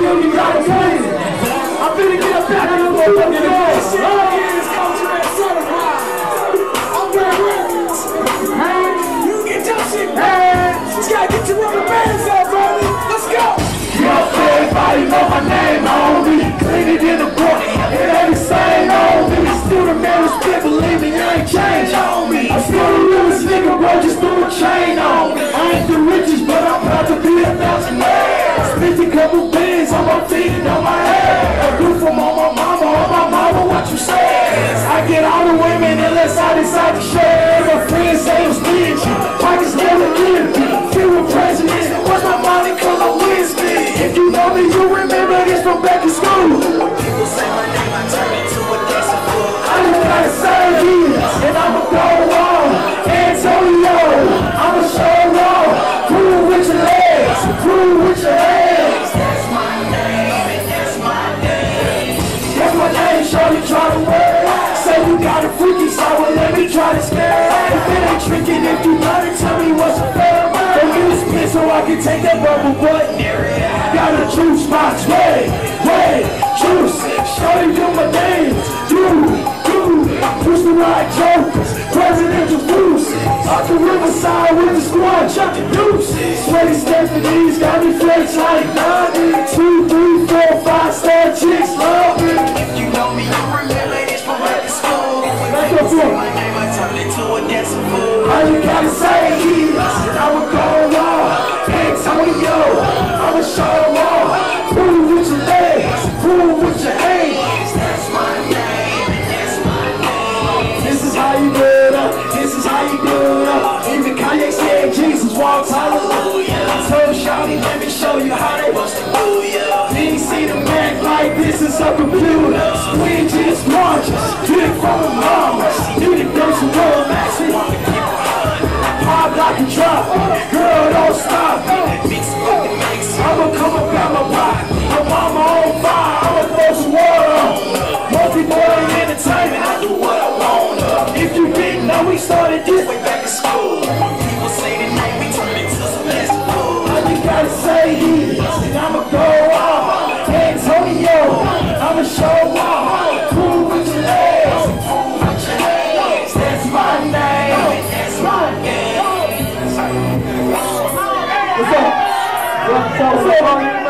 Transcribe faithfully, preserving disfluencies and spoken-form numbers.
know you gotta play it. I'm finna get up back in the motherfucking door. All years culture and certified. I'm wearing records. Hey, you get your shit back. You gotta get your rubber bands up, baby. Let's go. Yo, everybody know my name on me. Clean it in the book. It ain't the same on me. Still the man who's still believe me, I ain't changed on me. I'm still the realest nigga, bro, just threw a chain on me. I ain't the richest, but I'm proud to be a thousandaire. Spent a couple bands on my feet and on my head. A roof from on my mama, on my mama, what you say? I get all the women unless I decide to share. My friends say I'm stingy, pockets never empty. Feel with presidents, what's my money color whiskey? If you know me, you remember this from back in school. People say my name, I turn into a dancing fool. I just gotta say this, and I'ma go on. Antonio, I'ma show off. Prove with your legs, prove with your hands. That's my name, and that's my name. That's my name, shorty, try to wear. Say you got a freaky side, well let me try to scare. If it ain't tricking, if you got it, tell me what's a fair. Don't use spit so I can take that bubble butt. Got a juice box, wait, wait, juice. Shorty, do my names, do, do. Push the right jokers, presidential fools. Off the riverside with the squad, chuck the deuce. Sweaty Stephanie's got me flex like ninety. Two, three, four, five star chicks love me. If you know me, you remember this from back in school. Let's go for it. My name, I turned into a dancing fool. All you gotta say is, I'ma go on. Antonio, I'ma show off. Prove with your legs, prove with your hands. That's my name, and that's my name. This is how you do it up, this is how you do it up. Even Kanye said Jesus walks, hallelujah. I told Shawty, let me show you how they was to do ya. Didn't see the Mac like this is a computer. Squinches, marches, drip from the mamas. Need to go some more, Maxie. Pop like a drop, girl don't stop. I'ma come up out my pot, my mama on fire, I'ma throw some water on. Multi-boy entertainment, I do what I want. If you didn't know, we started this way back in school. People say the name, we turn into some nasty food. All you gotta say is, and I'ma go off. Antonio, I'ma show off. Prove with your legs, prove with your hands. That's my name, that's my name. What's up? What's up?